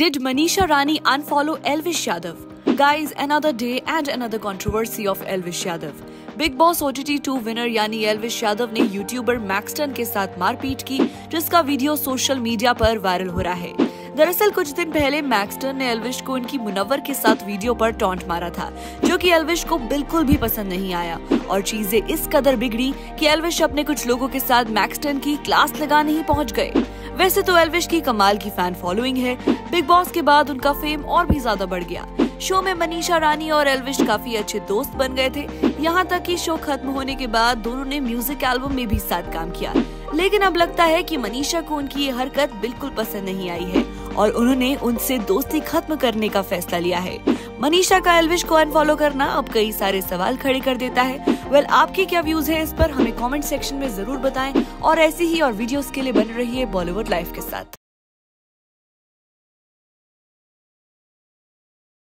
Did Manisha Rani unfollow Elvish Yadav? Guys, another day and another controversy of Elvish Yadav. Big boss OTT 2 winner यानी एल्विश यादव ने YouTuber Maxton के साथ मारपीट की, जिसका वीडियो सोशल मीडिया पर वायरल हो रहा है। दरअसल कुछ दिन पहले मैक्सटन ने एल्विश को उनकी मुनव्वर के साथ वीडियो पर टॉन्ट मारा था, जो कि एल्विश को बिल्कुल भी पसंद नहीं आया और चीजें इस कदर बिगड़ी कि एल्विश अपने कुछ लोगों के साथ मैक्सटन की क्लास लगाने ही पहुंच गए। वैसे तो एल्विश की कमाल की फैन फॉलोइंग है। बिग बॉस के बाद उनका फेम और भी ज्यादा बढ़ गया। शो में मनीषा रानी और एल्विश काफी अच्छे दोस्त बन गए थे, यहाँ तक कि शो खत्म होने के बाद दोनों ने म्यूजिक एल्बम में भी साथ काम किया। लेकिन अब लगता है कि मनीषा को उनकी ये हरकत बिल्कुल पसंद नहीं आई है और उन्होंने उनसे दोस्ती खत्म करने का फैसला लिया है। मनीषा का एल्विश को अनफॉलो करना अब कई सारे सवाल खड़े कर देता है। आपके क्या व्यूज है इस पर हमें कमेंट सेक्शन में जरूर बताएं और ऐसी ही और वीडियोस के लिए बने रहिए बॉलीवुड लाइफ के साथ।